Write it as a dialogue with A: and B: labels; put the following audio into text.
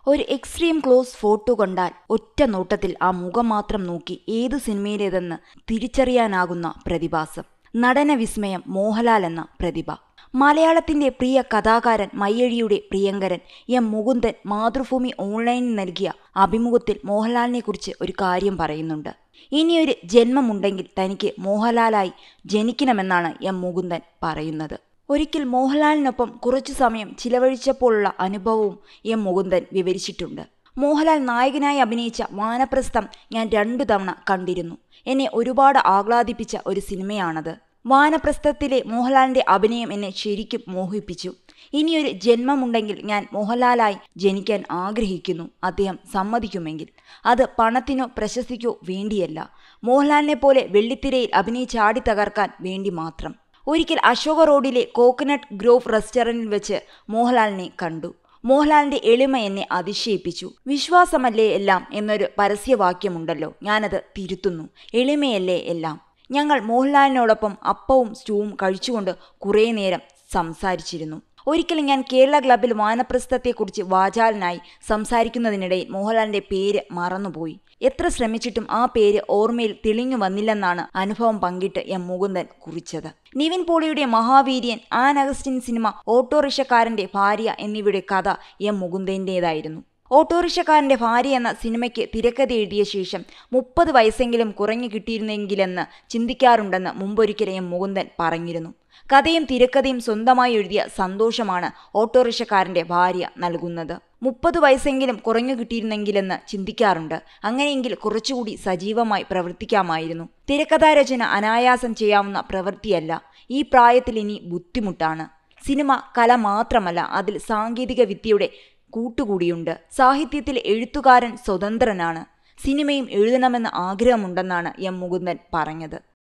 A: ഒരു extreme close photo കണ്ടാൽ ഒറ്റ നോട്ടത്തിൽ ആ മുഖം മാത്രം നോക്കി ഏത് സിനിമയിലേതെന്ന് തിരിച്ചറിയാനാകുന്ന പ്രതിഭാസം. നടന വിസ്മയം മോഹൻലാൽ എന്ന പ്രതിഭ. മലയാളത്തിന്റെ പ്രിയ കഥാകാരൻ മയ്യഴിയുടെ പ്രിയങ്കരൻ എം മുകുന്ദൻ മാതൃഭൂമി ഓൺലൈനിൽ നൽകിയ അഭിമുഖത്തിൽ മോഹൻലാലിനെ കുറിച്ച് ഒരു കാര്യം പറയുന്നുണ്ട്. ഇനിയൊരു ജന്മമുണ്ടെങ്കിൽ തനിക്ക് മോഹൻലാലായി ജനിക്കണമെന്നാണ് എം മുകുന്ദൻ പറയുന്നത്. ഒരിക്കൽ മോഹൻലാലിനൊപ്പം കുറച്ചു സമയം ചിലവഴിച്ചപ്പോഴുള്ള അനുഭവവും എം മുകുന്ദൻ വിവരിച്ചിട്ടുണ്ട്. മോഹൻലാൽ നായകനായി അഭിനയിച്ച വാനപ്രസ്ഥം ഞാൻ 2 തവണ കണ്ടിരുന്നു. എന്നെ ഒരുപാട് ആഹ്ലാദിപ്പിച്ച ഒരു സിനിമയാണത്. വാനപ്രസ്ഥത്തിലെ മോഹൻലാലിന്റെ അഭിനയം എന്നെ ശരിക്കും മോഹിപ്പിച്ചു. ഇനിയൊരു ജന്മമുണ്ടെങ്കിൽ ഞാൻ മോഹൻലാലായി ജനിക്കാൻ ആഗ്രഹിക്കുന്നു. അദ്ദേഹം സമ്മതിക്കുമെങ്കിൽ. അത് പണത്തിനോ പ്രശസ്തിക്കോ വേണ്ടിയല്ല. മോഹൻലാലിനെ പോലെ വെള്ളിത്തിരയിൽ അഭിനയിച്ചാടി തകർക്കാൻ വേണ്ടി മാത്രം. ഒരിക്കൽ അശോക റോഡിലെ കോക്കനട്ട് ഗ്രോവ് റെസ്റ്റോറന്റിൽ വെച്ച് മോഹൻലാലിനെ കണ്ടു. മോഹൻലാലിന്റെ എളിമ എന്നെ അതിശയിപ്പിച്ചു. വിശ്വാസമല്ലേ എല്ലാം എന്നൊരു പരസ്യവാക്യമുണ്ടല്ലോ, ഞാനത് തിരുത്തുന്നു. എളിമയല്ലേ എല്ലാം. ഞങ്ങൾ മോഹൻലാലിനോടൊപ്പം അപ്പവും സ്റ്റൂവും കഴിച്ചുകൊണ്ട് കുറേ നേരം സംസാരിച്ചിരുന്നു. ഒരിക്കൽ ഞാൻ കേരള ക്ലബിൽ വാനപ്രസ്ഥത്തെക്കുറിച്ച് വാചാലനായി സംസാരിക്കുന്നതിനിടയിൽ മോഹൻലാലിന്റെ പേര് മറന്നുപോയി. എത്ര ശ്രമിച്ചിട്ടും ആ പേര് ഓർമ്മയിൽ തെളിഞ്ഞു വന്നില്ലെന്നാണ് അനുഭവം പങ്കിട്ട് എം മുകുന്ദൻ കുറിച്ചത്. നിവിൻ പോളിയുടെ മഹാവീര്യൻ, ആൻ അഗസ്റ്റിൻ സിനിമ, ഓട്ടോറിക്ഷക്കാരന്റെ ഭാര്യ എന്നിവയുടെ കഥ എം മുകുന്ദന്റേതായിരുന്നു. ഓട്ടോറിക്ഷക്കാരന്റെ ഭാര്യ എന്ന സിനിമയ്ക്ക് തിരക്കഥ എഴുതിയ ശേഷം 30 വയസ്സെങ്കിലും കുറഞ്ഞു കിട്ടിയിരുന്നെങ്കിലെന്ന് ചിന്തിക്കാറുണ്ടെന്ന് മുമ്പൊരിക്കൽ എം മുകുന്ദൻ പറഞ്ഞിരുന്നു. കഥയും തിരക്കഥയും സ്വന്തമായി എഴുതിയ സന്തോഷമാണ് ഓട്ടോറിക്ഷക്കാരന്റെ ഭാര്യ നൽകുന്നത്. 30 വയസ്സെങ്കിലും കുറഞ്ഞു കിട്ടിയിരുന്നെങ്കിലെന്ന് ചിന്തിക്കാറുണ്ട്. അങ്ങനെയെങ്കിൽ കുറച്ചുകൂടി സജീവമായി പ്രവർത്തിക്കാമായിരുന്നു. തിരക്കഥാരചന അനായാസം ചെയ്യാവുന്ന പ്രവൃത്തിയല്ല. ഈ പ്രായത്തിൽ ഇനി ബുദ്ധിമുട്ടാണ്. സിനിമ കല മാത്രമല്ല, അതിൽ സാങ്കേതിക വിദ്യയുടെ കൂട്ടുകൂടിയുണ്ട്. സാഹിത്യത്തിൽ എഴുത്തുകാരൻ സ്വതന്ത്രനാണ്. സിനിമയും എഴുതണമെന്ന ആഗ്രഹമുണ്ടെന്നാണ് എം മുകുന്ദൻ പറഞ്ഞത്.